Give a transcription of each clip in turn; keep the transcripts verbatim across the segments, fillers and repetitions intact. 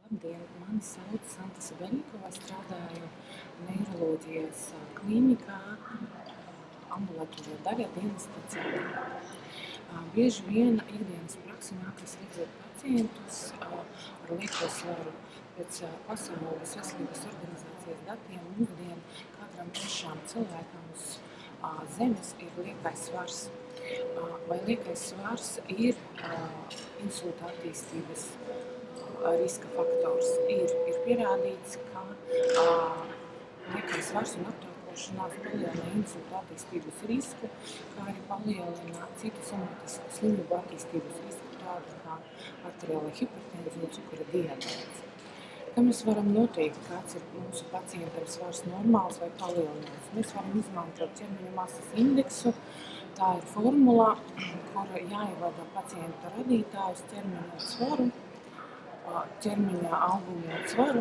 Labdien, mani sauc Santa Sabeļņikova, strādāju neiroloģijas klīnikā, ambulatorajā daļā dienesta centrā. Bieži vien ikdienas praksē nākas redzēt pacientus ar lieko svaru. Pēc Pasaules veselības organizācijas datiem mūsdien katram trešām cilvēkam uz zemes ir liekais svars. Vai liekais svars ir insulta attīstības riska faktors? Ir, ir pierādīts, ka uh, liekais svars un aptaukošanās palielina insulta attīstības risku, kā arī palielina citu somatisku slimību attīstības risku, tādu kā arteriāla hipertenzija un cukura diabēts. Kā mēs varam noteikt, kāds ir mūsu pacientam svars normāls vai palielināts? Mēs varam izmantot ķermeņa masas indeksu. Tā ir formula, kura jāievada pacienta radītājus, ķermeņa svaru, ķermeņa augumu un svaru,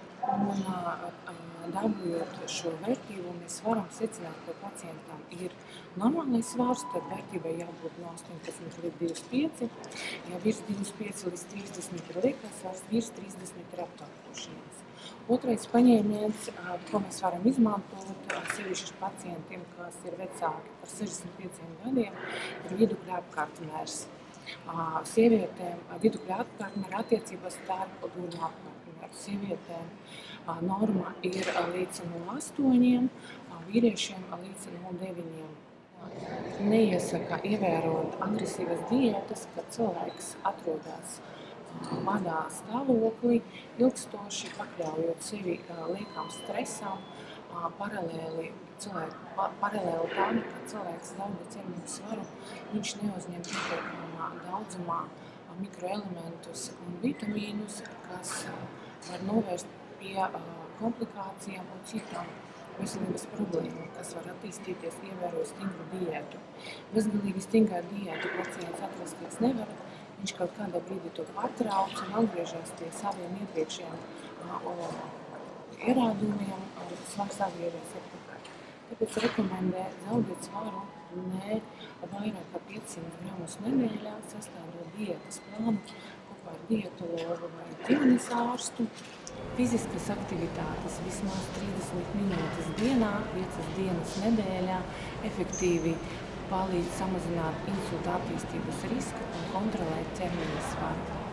un dabūjot šo vērtību, mēs varam secināt, ka pacientam ir normālais svars, tad vērtībai jābūt no astoņpadsmit līdz divdesmit pieci. Ja virs divdesmit pieci līdz trīsdesmit ir liekais svars, virs trīsdesmit ir aptaukošanās. Otrais paņēmiens, ko mēs varam izmantot sevišķi pacientiem, kas ir vecāki par sešdesmit pieciem gadiem, ir vidukļa apkārtmērs. Sievietēm vidukļa apkārtmēra attiecības starp burvju apkārtmēru. Sievietēm norma ir līdz nulle astoņiem, vīriešiem līdz nulle deviņiem. Neiesaka ievērot agresīvas diētas, kad cilvēks atrodas vadā stāvoklī, ilgstoši pakļaujot sevi liekam stresam, paralēli cilvēku, paralēli tam, ka cilvēks zaudē ķermeņa svaru, viņš neuzņem pietiekamā daudzumā mikroelementus un vitamīnus, kas var novērst pie komplikācijām un citām veselības problēmām, kas var attīstīties ievērojot stingru diētu. Bezgalīgi stingrā diētu pacients atrasties nevar. Viņš kaut kādā brīdī to pārtrauc un atgriežas pie saviem iepriekšējiem ierādumiem, svars atgriežas atpakaļ. Tāpēc rekomendē zaudēt svaru ne vairāk kā piecsimt gramus nedēļā, sastādot diētas plānu kopā ar dietologu vai ģimenes ārstu. Fiziskas aktivitātes vismaz trīsdesmit minūtes dienā, piecas dienas nedēļā efektīvi palīdz samazināt insulta attīstības risku un kontrolēt ķermeņa svaru.